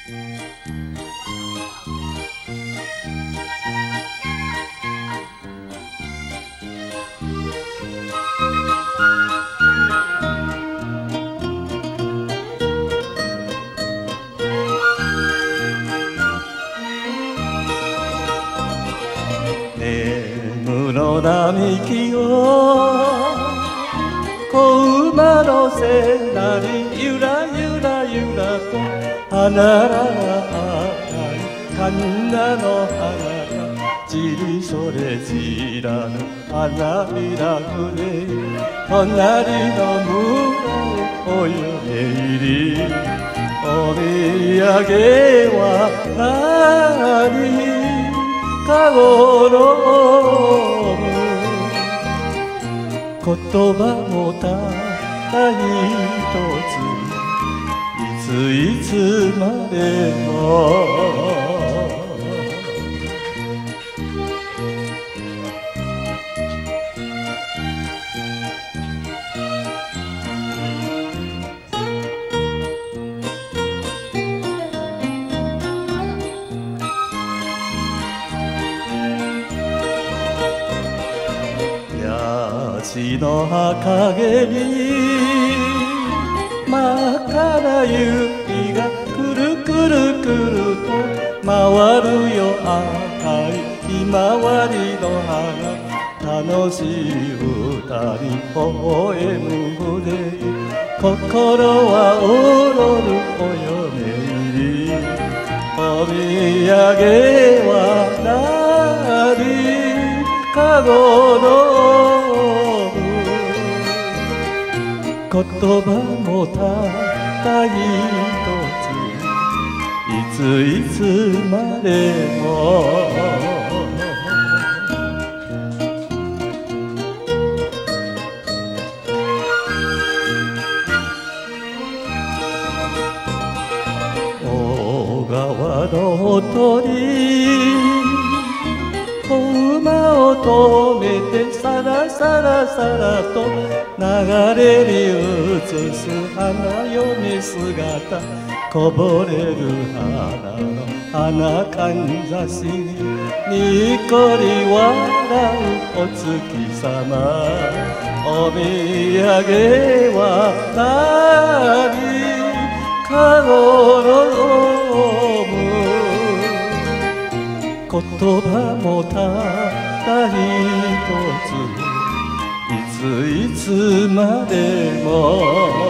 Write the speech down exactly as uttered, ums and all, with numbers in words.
眠並木を子馬の背なりゆらゆらゆらと花らが赤いカンナの花がじりそれじらぬ花びらくれ隣の村をお嫁入りお土産は何かごろむ言葉もただ一ついついつまでもヤシの葉陰に真っ赤な雪がくるくるくると回るよ赤いひまわりの花楽しい歌に微笑む胸心は踊るお嫁入りお土産は何かごろむ言葉もただ一ついついつまでも小川の鳥子馬を止めてさらさらさらと流れに映す花嫁姿こぼれる花の花かんざしににっこり笑うお月さまお土産は何かごろむ言葉もただ一ついついつまでも